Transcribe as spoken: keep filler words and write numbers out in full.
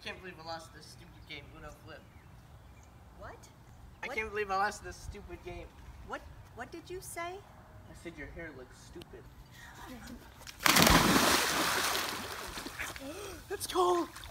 can't believe I lost this stupid game, Uno Flip. What? I what? can't believe I lost this stupid game. What? What did you say? I said your hair looks stupid. It's cold.